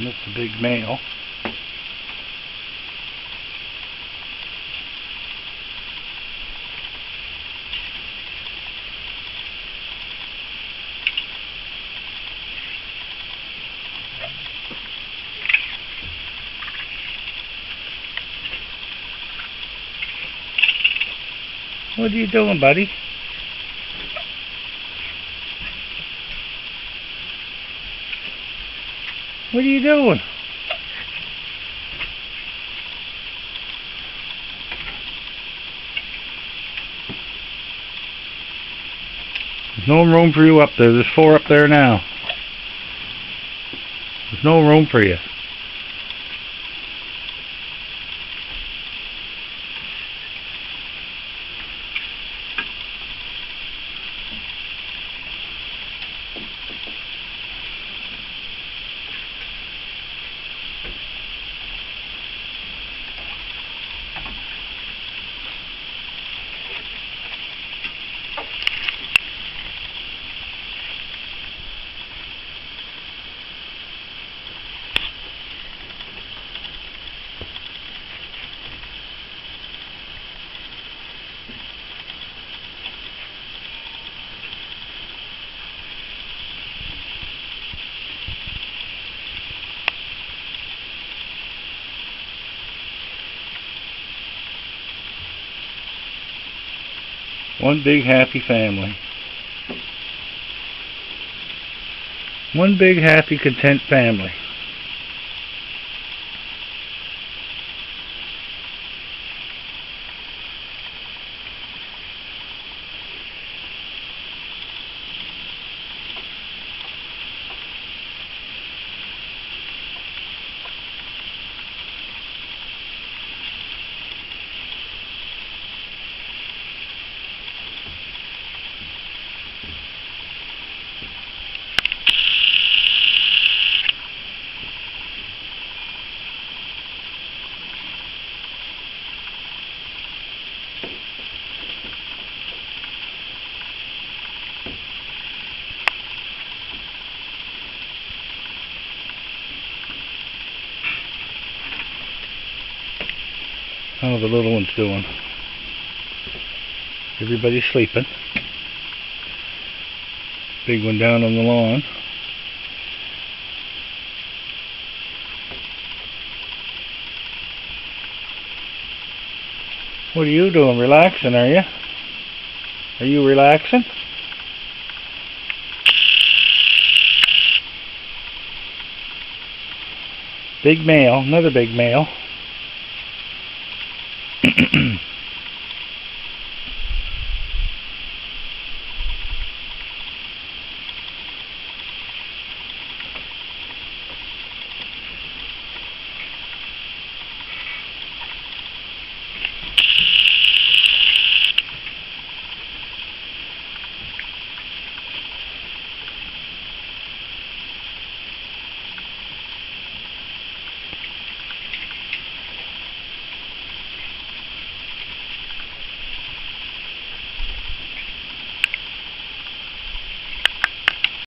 And that's a big male. What are you doing, buddy? What are you doing? There's no room for you up there. There's 4 up there now. There's no room for you. One big happy family. One big happy content family. How are the little ones doing? Everybody's sleeping. Big one down on the lawn. What are you doing? Relaxing, are you? Are you relaxing? Big male, another big male.